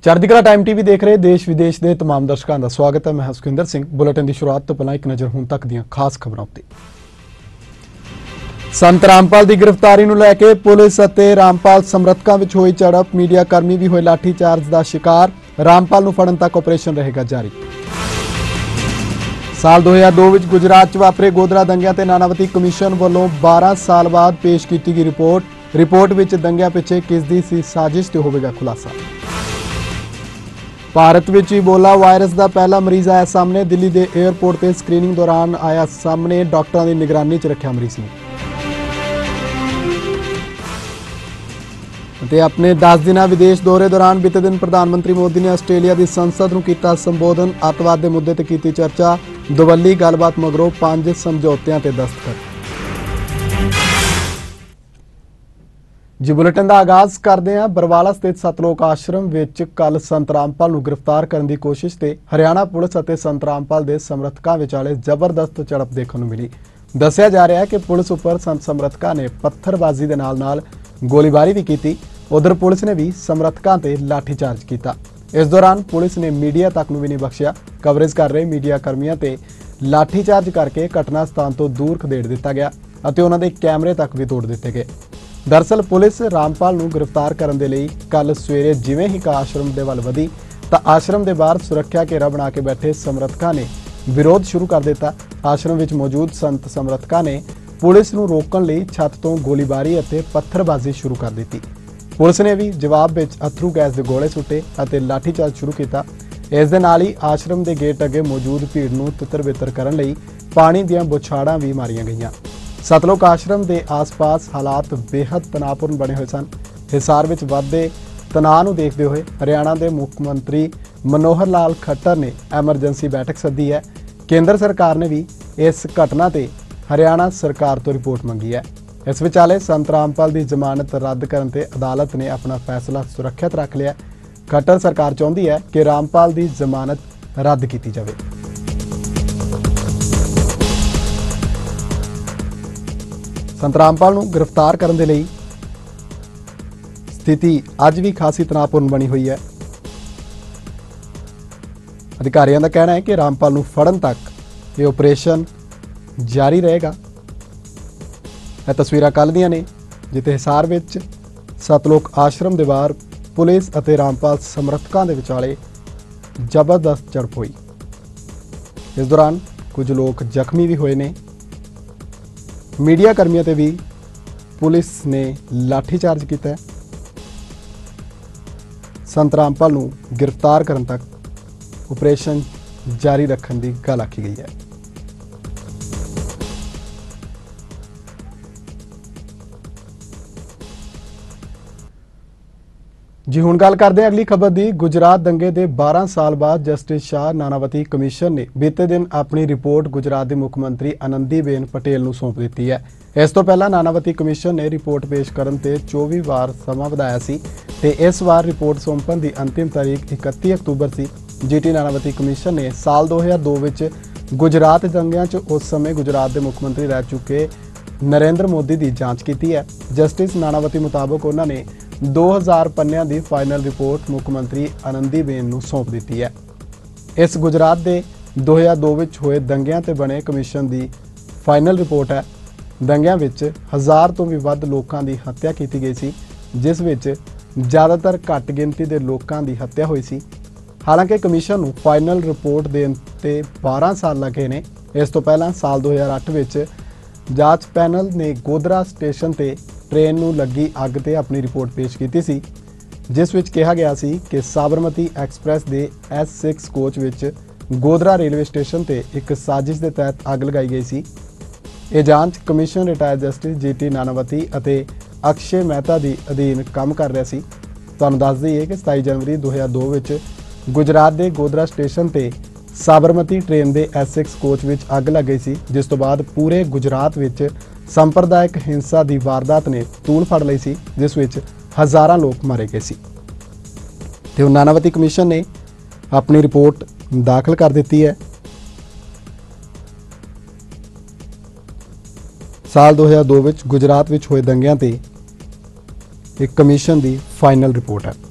चढ़दी कला time TV देख रहे देश विदेश के तमाम दर्शकों का स्वागत है। मैं सुखिंदर सिंह। बुलेटिन की शुरुआत तो पहला एक नज़र हुण तक दी खास खबरों उत्ते। संत रामपाल की गिरफ्तारी नूं लैके पुलिस अते रामपाल समर्थकों विच होई झड़प, मीडिया कर्मी भी होए लाठी चार्ज का शिकार। रामपाल नूं फड़न तक ऑपरेशन रहेगा जारी। साल 2002 विच गुजरात च वापरे गोधरा दंगिਆਂ ते नानावती कमीशन वालों 12 साल बाद पेश की गई रिपोर्ट विच दंगिਆਂ पिछे किसदी सी साजिश ते होवेगा खुलासा। भारत विच इबोला वायरस का पहला मरीज आया सामने। दिल्ली के एयरपोर्ट से स्क्रीनिंग दौरान आया सामने, डॉक्टरों की निगरानी च रखा मरीज ने। अपने 10 दिन विदेश दौरे दौरान बीते दिन प्रधानमंत्री मोदी ने आस्ट्रेलिया की संसद नूं कीता संबोधन। अतवाद के मुद्दे ते कीती चर्चा। दुवल्ली गलबात मगरों 5 समझौतियां ते दस्तखत। जी बुलेटिन का आगाज करते हैं। बरवाला स्थित सतलोक आश्रम विच कल संत रामपाल नूं गिरफ्तार करने की कोशिश ते हरियाणा पुलिस अते संत रामपाल के समर्थकों विचाले जबरदस्त झड़प देखने को मिली। दस्सिया जा रहा है कि पुलिस उपर संत समर्थकों ने पत्थरबाजी के नाल गोलीबारी भी की। उधर पुलिस ने भी समर्थकों ते लाठीचार्ज किया। इस दौरान पुलिस ने मीडिया तक भी नहीं बख्शिया। कवरेज कर रहे मीडिया कर्मियों ते लाठीचार्ज करके घटना स्थान तो दूर खदेड़ दिता गया और उन्होंने कैमरे तक भी तोड़ दिए गए। दरअसल पुलिस रामपाल नूं गिरफ्तार करने के लिए कल सवेरे जिवें ही आश्रम के वल वधी तो आश्रम के बाहर सुरक्षा घेरा बना के बैठे समर्थकों ने विरोध शुरू कर दिता। आश्रम विच मौजूद संत समर्थकों ने पुलिस नूं रोकण लई छत तो गोलीबारी और पत्थरबाजी शुरू कर दी। पुलिस ने भी जवाब में अथरू गैस के गोले सुट्टे और लाठीचार्ज शुरू किया। इस दे नाल ही आश्रम के गेट अगे मौजूद भीड़ नूं तितर बितर करन लई पानी दीआं बुछाड़ां भी मारियां गईयां। सतलोक आश्रम के आस पास हालात बेहद तनावपूर्ण बने हुए सन। हिसार विच वधदे तनाव नूं देखते हुए हरियाणा के मुख मंत्री मनोहर लाल खट्टर ने एमरजेंसी बैठक सद्दी है। केंद्र सरकार ने भी इस घटना ते हरियाणा सरकार तो रिपोर्ट मंगी है। इस विचाले संत रामपाल की जमानत रद्द करने ते अदालत ने अपना फैसला सुरक्षित रख लिया। खट्टर सरकार चाहती है कि रामपाल की जमानत रद्द की जाए। संत रामपाल नूं गिरफ्तार करने के लिए स्थिति अज भी खासी तनावपूर्ण बनी हुई है। अधिकारियों का कहना है कि रामपाल नूं फड़न तक ये ऑपरेशन जारी रहेगा। यह तस्वीरां कल दियां ने जिथे हिसार विच सतलोक आश्रम के बाहर पुलिस और रामपाल समर्थकों के विचाले जबरदस्त झड़प हुई। इस दौरान कुछ लोग जख्मी भी हुए ने। मीडिया कर्मियों ते भी पुलिस ने लाठीचार्ज किया। संत रामपाल नूं गिरफ्तार करने तक ऑपरेशन जारी रखने की गल आखी गई है। जी हुण गल करते हैं अगली खबर की। गुजरात दंगे के 12 साल बाद जस्टिस शाह नानावती कमीशन ने बीते दिन अपनी रिपोर्ट गुजरात के मुख्यमंत्री आनंदीबेन पटेल नूं सौंप दी है। इस तो पहला नानावती कमीशन ने रिपोर्ट पेश करने ते 24 वार समा वधाया सी ते इस वार रिपोर्ट सौंपण की अंतिम तारीख 31 अक्तूबर सी। जीटी नानावती कमीशन ने साल 2002 विच गुजरात दंगिਆਂ च उस समय गुजरात के मुख्यमंत्री रह चुके नरेंद्र मोदी की जांच की है। जस्टिस नानावती मुताबक उन्होंने 2000 पन्नियां की फाइनल रिपोर्ट मुख्यमंत्री आनंदीबेन नूं सौंप दी है। इस गुजरात के 2002 विच होए दंगिਆਂ ते बने कमीशन की फाइनल रिपोर्ट है। दंगिਆਂ विच 1000 तो भी वध लोगों की हत्या की गई सी, जिस विच ज़्यादातर घट गिनती के लोगों की हत्या हुई सी। हालांकि कमीशन नूं फाइनल रिपोर्ट देण ते 12 साल लगे ने। इस तो पहला साल 2008 विच जांच पैनल ने गोधरा स्टेशन ते ट्रेन नूं लगी अग ते अपनी रिपोर्ट पेश की सी, जिस विच कहा गया सी कि साबरमती एक्सप्रैस के S6 कोच विच गोधरा रेलवे स्टेशन ते एक साजिश के तहत अग लगाई गई सी। यह जांच commission retired justice GT Nanavati अते अक्षय मेहता की अधीन काम कर रहा सी। तुहानूं दस दईए कि 27 जनवरी 2002 विच गुजरात के गोधरा स्टेशन ते साबरमती ट्रेन के S6 कोच विच अग लग गई सी, जिस तो बाद पूरे गुजरात विच संप्रदायिक हिंसा की वारदात ने तूल फड़ ली सी, जिस विच हज़ारां लोग मारे गए सी। ते नानावती कमीशन ने अपनी रिपोर्ट दाखिल कर दी है। साल 2002 विच गुजरात विच होए दंगिਆਂ ते एक कमीशन की फाइनल रिपोर्ट है।